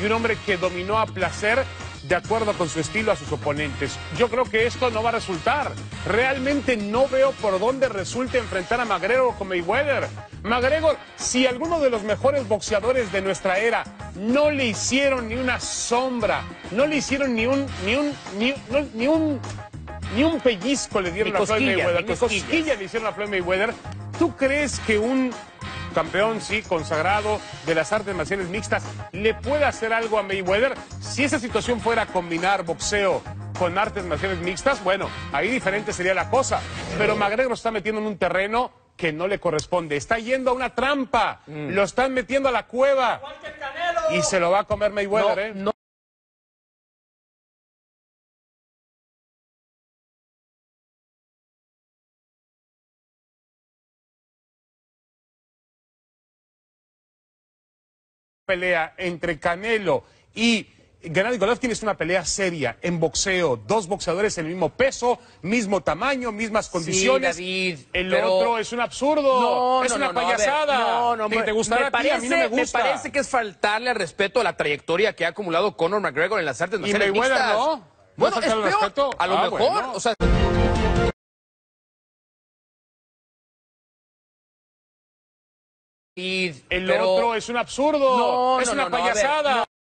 y un hombre que dominó a placer de acuerdo con su estilo a sus oponentes. Yo creo que esto no va a resultar. Realmente no veo por dónde resulte enfrentar a McGregor con Mayweather. McGregor, si alguno de los mejores boxeadores de nuestra era no le hicieron ni una sombra, no le hicieron ni un pellizco le dieron a Floyd Mayweather, ni cosquilla le hicieron a Floyd Mayweather, ¿tú crees que un campeón, sí, consagrado de las artes marciales mixtas, le puede hacer algo a Mayweather? Si esa situación fuera combinar boxeo con artes marciales mixtas, bueno, ahí diferente sería la cosa. Pero McGregor está metiendo en un terreno que no le corresponde. Está yendo a una trampa. Lo están metiendo a la cueva. Y se lo va a comer Mayweather, No. Pelea entre Canelo y Gennady Golovkin es una pelea seria en boxeo, dos boxeadores en el mismo peso, mismo tamaño, mismas condiciones. Sí, David, el otro es un absurdo, es una payasada. ¿Te gustará a ti? A mí no me gusta. Me parece que es faltarle al respeto a la trayectoria que ha acumulado Conor McGregor en las artes marciales ¿Y Mayweather mixtas. no? Bueno, ¿No es falta el peor, respeto? a lo mejor, bueno. o sea... El otro es un absurdo, es una payasada.